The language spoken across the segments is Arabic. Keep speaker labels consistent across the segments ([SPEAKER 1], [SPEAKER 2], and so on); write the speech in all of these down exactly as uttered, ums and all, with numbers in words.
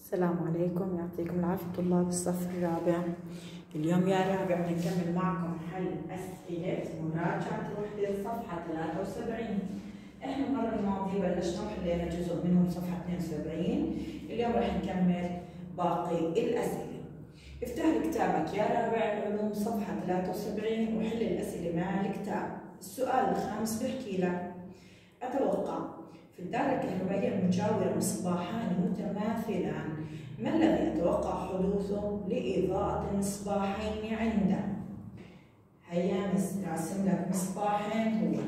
[SPEAKER 1] السلام عليكم، يعطيكم العافية طلاب الصف الرابع. اليوم يا رابع نكمل معكم حل أسئلة مراجعة وحدة صفحة ثلاثة وسبعين. احنا المرة الماضية بلشنا وحلينا جزء منهم صفحة اثنين وسبعين، اليوم راح نكمل باقي الأسئلة. افتح لي كتابك يا رابع العلوم صفحة ثلاثة وسبعين وحل الأسئلة مع الكتاب. السؤال الخامس بيحكي لك: أتوقع في الدائرة الكهربائية المجاورة مصباحان متماثلان، ما الذي أتوقع حدوثه لإضاءة المصباحين عنده؟ هيا نرسم لك مصباحين، هو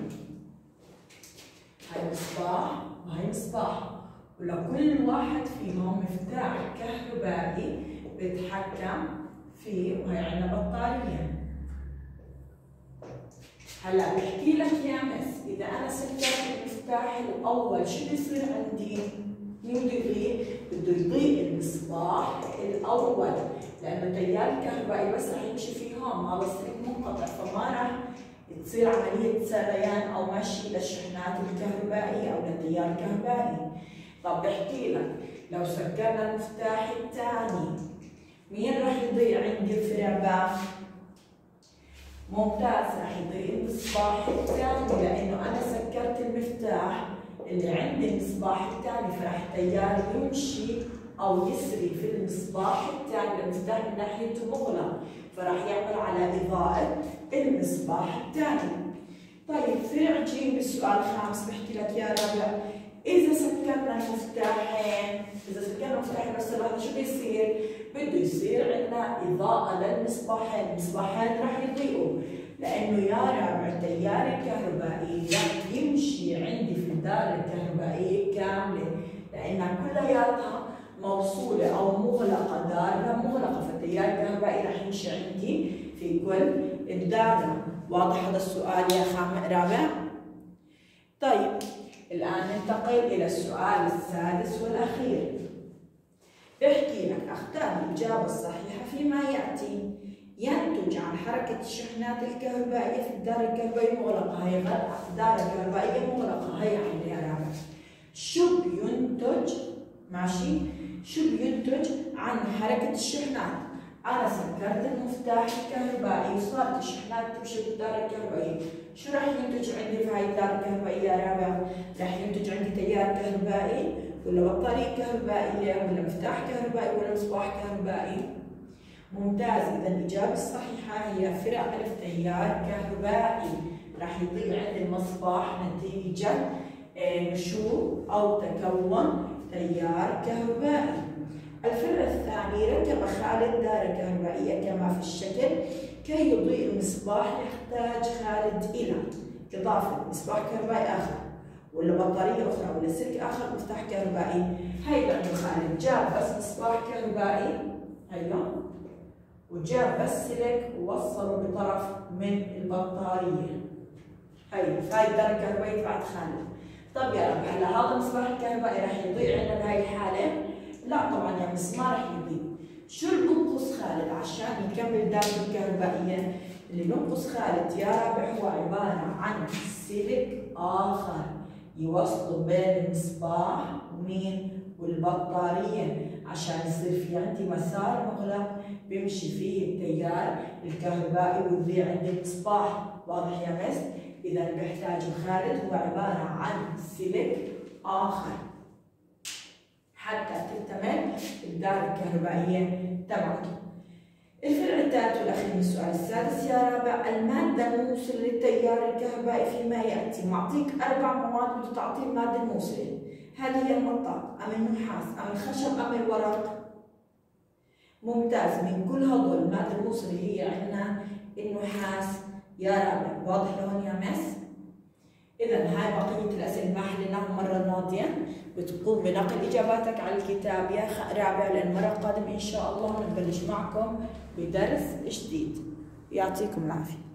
[SPEAKER 1] هاي مصباح وهي مصباح، ولكل واحد فيهم مفتاح كهربائي بيتحكم فيه، وهي عندنا بطارية. هلا بحكي لك يا مس اذا انا سكرت المفتاح الاول شو بيصير عندي؟ مين بده يضيء؟ بده يضيء المصباح الاول، لانه التيار الكهربائي بس رح يمشي فيه هون، ما بصير منقطع، فما رح تصير عمليه سريان او مشي للشحنات الكهربائيه او للتيار الكهربائي. طب بحكي لك لو سكرنا المفتاح الثاني مين رح يضيء عندي الفرع؟ ممتاز، رح يضيء المصباح الثاني لانه انا سكرت المفتاح اللي عند المصباح الثاني، فرح التيار يمشي او يسري في المصباح الثاني، المفتاح من ناحيته مغلق، فرح يعمل على اضاءة المصباح الثاني. طيب فرع جيم بالسؤال الخامس بحكي لك يا رابع: إذا سكرنا المفتاحين، إذا سكرنا المفتاحين بس هذا شو بيصير؟ بده يصير عندنا إضاءة للمصباحين، المصباحين رح يضيئوا، لأنه يا رابع التيار الكهربائي رح يمشي عندي في الدائرة الكهربائية كاملة، لأنها كلياتها موصولة أو مغلقة، دائرة مغلقة، فالتيار الكهربائي رح يمشي عندي في كل الدائرة. واضح هذا السؤال يا خام رابع؟ طيب الآن ننتقل إلى السؤال السادس والأخير. بحكي لك: اختار الإجابة الصحيحة فيما يأتي. ينتج عن حركة الشحنات الكهربائية في الدائرة الكهربائية المغلقة، هي الدائرة الكهربائية المغلقة، هي عندي يا رابع. شو بينتج؟ ماشي؟ شو بينتج عن حركة الشحنات؟ أنا سكرت المفتاح الكهربائي وصارت الشحنات تمشي بالدائرة الكهربائية، شو راح ينتج عندي في هاي الدائرة الكهربائية يا رابع؟ راح ينتج عندي تيار كهربائي ولا بطارية كهربائية ولا مفتاح كهربائي ولا مصباح كهربائي؟ ممتاز، إذا الإجابة الصحيحة هي فرع ألف تيار كهربائي، راح يضيء عندي المصباح نتيجة نشوء أو تكون تيار كهربائي. الفرع الثاني: ركب خالد دائرة كهربائية كما في الشكل، كي يضيء المصباح يحتاج خالد إلى إضافة مصباح كهربائي آخر ولا بطارية أخرى ولا سلك آخر مفتاح كهربائي. هي لأنه خالد جاب بس مصباح كهربائي، هيا، وجاب بس سلك ووصله بطرف من البطارية، هي هاي الدائرة الكهربائية تبعت خالد. طب يا رب هلا هذا المصباح الكهربائي رح يضيء عندنا بهي الحالة؟ لا طبعا يا مس ما رح يضيء. شو اللي بنقص خالد عشان يكمل الدائرة الكهربائية؟ اللي بنقص خالد يا رابع هو عبارة عن سلك آخر يوصله بين المصباح ومين؟ والبطارية، عشان يصير في عندي مسار مغلق بيمشي فيه التيار الكهربائي ويضيع عندي المصباح. واضح يا مس؟ إذا بيحتاج الخالد هو عبارة عن سلك آخر حتى تكتمل الدائرة الكهربائية تبعته. الفرع الثالث والأخير من السؤال السادس يا رابع: المادة الموصلة للتيار الكهربائي فيما يأتي. معطيك أربع مواد بده تعطيه المادة الموصلة، هل هي المطاط أم النحاس أم الخشب أم الورق؟ ممتاز، من كل هدول المادة الموصلة هي عندنا النحاس يا رابع. واضح لهون يا مس؟ إذا هاي بقية الأسئلة ما حليناها المرة الماضية، بتقوم بنقل إجاباتك على الكتاب يا رابع، لأن المرة القادمة إن شاء الله بنبلش معكم بدرس جديد. يعطيكم العافية.